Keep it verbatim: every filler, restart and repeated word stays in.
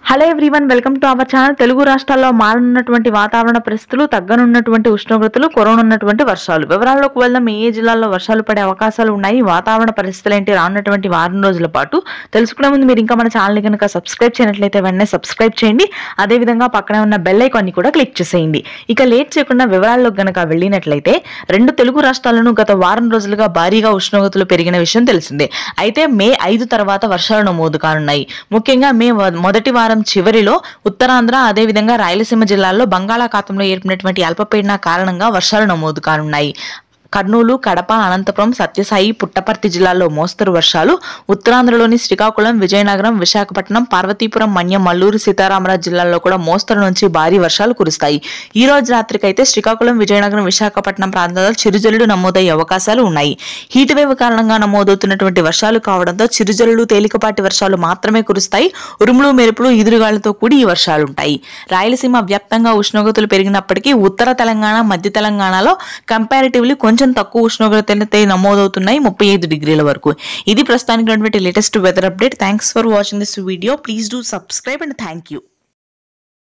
Hello everyone, welcome to our channel. Telugu రాష్ట్రాల్లో మారనున్నటువంటి వాతావరణ పరిస్థితులు, తగ్గనున్నటువంటి ఉష్ణోగ్రతలు, కురవనున్నటువంటి వర్షాలు. వివరాల్లోకి వెళ్దాం. ఏ జిల్లాల్లో వర్షాలు పడే అవకాశాలు ఉన్నాయి, వాతావరణ పరిస్థితులు ఏంటి రానున్నటువంటి వారం రోజుల పాటు తెలుసుకునే ముందు మీరు ఇంకా మన ఛానల్ కనుక సబ్స్క్రైబ్ చేయనట్లయితే వెంటనే సబ్స్క్రైబ్ చేయండి. అదేవిధంగా పక్కనే ఉన్న బెల్ ఐకాన్ని కూడా క్లిక్ చేసేయండి. ఇక లేట్ చేయకుండా వివరాల్లోకి గనక వెళ్ళినట్లయితే రెండు తెలుగు రాష్ట్రాలను గత వారం రోజులుగా భారీగా ఉష్ణోగ్రతలు పెరిగిన విషయం తెలిసిందే. అయితే మే ఐదు తర్వాత వర్షాలు నమోదు కానున్నాయి. ముఖ్యంగా మే మొదటి వారం చివరిలో ఉత్తరాంధ్ర అదేవిధంగా రాయలసీమ జిల్లాల్లో బంగాళాఖాతంలో ఏర్పడినటువంటి అల్పపీడన కారణంగా వర్షాలు నమోదు కానున్నాయి. కర్నూలు, కడప, అనంతపురం, సత్యసాయి, పుట్టపర్తి జిల్లాల్లో మోస్తరు వర్షాలు, ఉత్తరాంధ్రలోని శ్రీకాకుళం, విజయనగరం, విశాఖపట్నం, పార్వతీపురం, మన్యం, మల్లూరు, సీతారామరాజు జిల్లాల్లో కూడా మోస్తరు నుంచి భారీ వర్షాలు కురుస్తాయి. ఈ రోజు రాత్రికైతే శ్రీకాకుళం, విజయనగరం, విశాఖపట్నం ప్రాంతాల్లో చిరుజల్లుడు నమోదయ్యే అవకాశాలు ఉన్నాయి. హీట్ వేవ్ కారణంగా నమోదవుతున్నటువంటి వర్షాలు కావడంతో చిరుజల్లుడు, తేలికపాటి వర్షాలు మాత్రమే కురుస్తాయి. ఉరుములు, మెరుపులు, ఈదురుగాలతో కూడి ఈ వర్షాలుంటాయి. రాయలసీమ వ్యాప్తంగా ఉష్ణోగ్రతలు పెరిగినప్పటికీ ఉత్తర తెలంగాణ, మధ్య తెలంగాణలో కంపారిటివ్లీ కొంచెం కొంచెం తక్కువ ఉష్ణోగ్రతలైతే నమోదవుతున్నాయి, ముప్పై ఐదు డిగ్రీల వరకు. ఇది ప్రస్తుతానికి latest weather update. Thanks for watching this video. Please do subscribe and thank you.